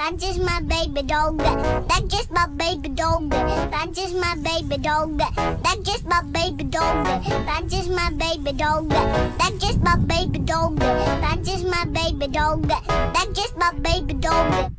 That's just my baby dog. That's just my baby dog. That's just my baby dog. That's just my baby dog. That's just my baby dog. That's just my baby dog. That's just my baby dog. That's just my baby dog.